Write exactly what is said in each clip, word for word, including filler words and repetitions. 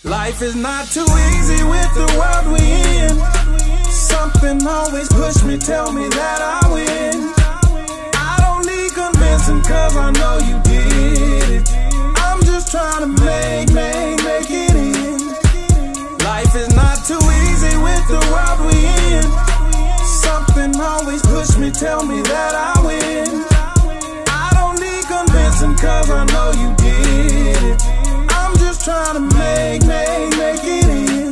Life is not too easy with the world we in. Something always push me, tell me that I win. I don't need convincing cause I know you did it. I'm just trying to make, make, make it in. Life is not too easy with the world we in. Something always push me, tell me that I win. I don't need convincing cause I know you did it. I'm just trying to make, make, make it in.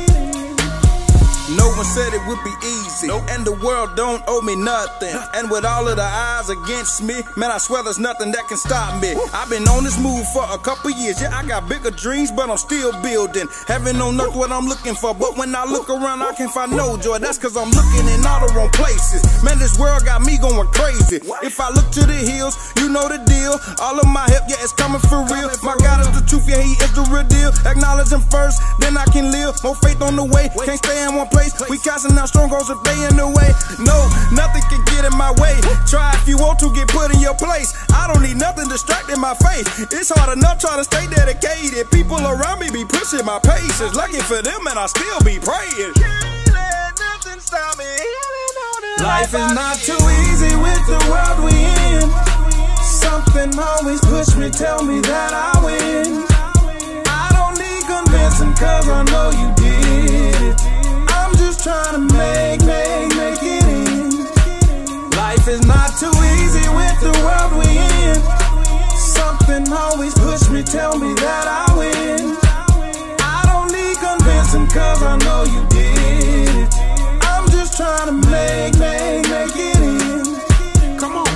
No one said it would be easy, nope. And the world don't owe me nothing. And with all of the eyes against me, man, I swear there's nothing that can stop me. I've been on this move for a couple years. Yeah, I got bigger dreams, but I'm still building. Heaven on earth what I'm looking for, but when I look around, I can't find no joy. That's cause I'm looking in all the wrong places. Man, this world got me going crazy. If I look to the hills, you know the deal. All of my help, yeah, it's coming for real. My God is the truth, yeah, he is the real deal. Acknowledge him first, then I can live. More faith on the way, can't stay in one place. We casting out strongholds if they in the way. No, nothing can get in my way. Try if you want to get put in your place. I don't need nothing distracting my faith. It's hard enough trying to stay dedicated. People around me be pushing my pace. It's lucky for them and I still be praying. Can't let nothing stop me. Life is not too easy with the world we in. Something always push me, tell me that I win. I don't need convincing cause I know you did it. I'm just trying to make, make, make it in. Life is not too easy with the world we in. Something always push me, tell me that I win. I don't need convincing cause I know you did it. I'm just trying to make, make, make it in. Come on.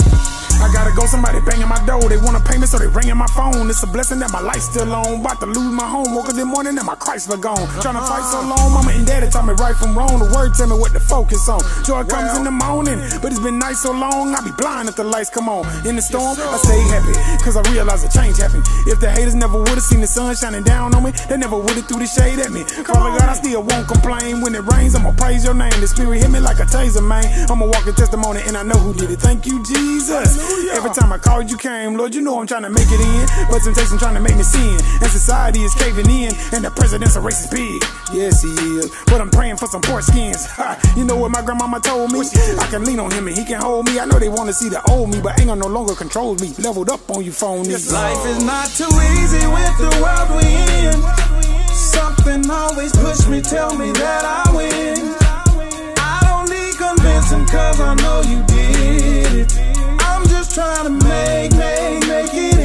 I gotta go, somebody banging my door. They wanna pay me, so they ringing my phone. It's a blessing that my life's still on. About to lose my home. Woke up this morning and my Chrysler gone. Tryna fight so long, mama and daddy taught me right from wrong. The word tell me what to focus on. Joy comes in the morning, but it's been night so long. I be blind if the lights come on. In the storm, I stay happy, cause I realize a change happened. If the haters never would've seen the sun shining down on me, they never would've threw the shade at me. Father God, I still won't complain. When it rains, I'ma praise your name. The spirit hit me like a taser, man. I'ma walk in testimony and I know who did it. Thank you, Jesus. Every time I called, you came, Lord, you know I'm trying to make it in. But temptation trying to make me sin. And society is caving in. And the president's a racist pig. Yes, he is. But I'm praying for some poor skins. Ha, you know what my grandmama told me? I can lean on him and he can hold me. I know they want to see the old me, but anger no longer controls me. Leveled up on you phonies. Life is not too easy with the world we in. Something always push me, tell me that I win. I don't need convincing cause I know you did it. I'm just trying to make, make, make it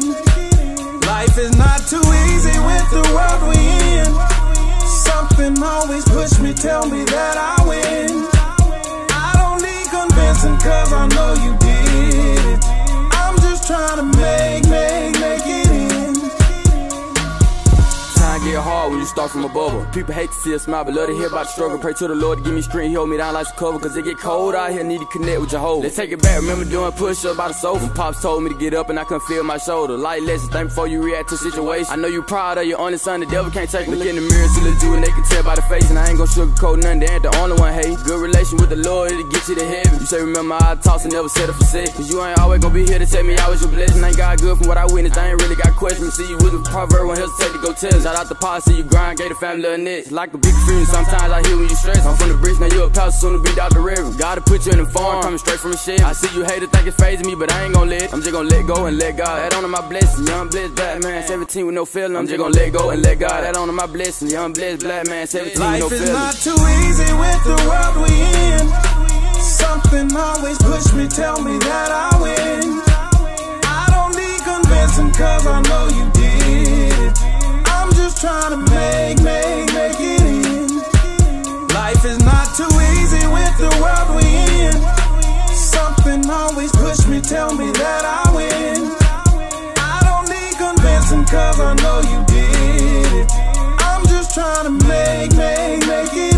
in. Life is not too easy with the world we in. Something always push me, tell me that I win. I don't need convincing cause I know you did it. I'm just trying to make, make, make it in. Time get hard when you start from a bubble. People hate to see a smile, but love to hear about the struggle. Pray to the Lord to give me strength, he hold me down like some cover. Cause it get cold out here, need to connect with Jehovah. Let's take it back, remember doing push-ups by the sofa. When Pops told me to get up and I couldn't feel my shoulder. Light lessons, think before you react to situation. I know you proud of your only son, the devil can't take me. Look in the mirror, see the Jew and they can tell by the face. And I ain't gon' sugarcoat nothing, they ain't the only one hate. Good relation with the Lord, it'll get you to heaven. You say remember I talks and never settle for sex. Cause you ain't always gon' be here to tell me I was your blessing. Ain't got good from what I witnessed, I ain't really got questions. See you with a proverb, won't hesitate to go tell. Shout out the pod, see you grind, gave the family a net. Like a big feeling, sometimes I hear when you stress. I'm from the bridge, now you a pastor, soon to be Doctor Reverend. Gotta put you in the farm, coming straight from the shed. I see you haters think it's phasing me, but I ain't gon' let it. I'm just gon' let go and let God. Add on to my blessing, young blessed black man, seventeen with no feeling. I'm just gon' let go and let God. Add on to my blessing, young blessed black man, seventeen with no feeling. Life is not too easy with the world we in. Something always push me, tell me that I win. I don't need convincing cause I know you did it. I'm just trying to make, make, make it in. Life is not too easy with the world we in. Something always push me, tell me that I win. I don't need convincing cause I know you did it. I'm just trying to make, make, make it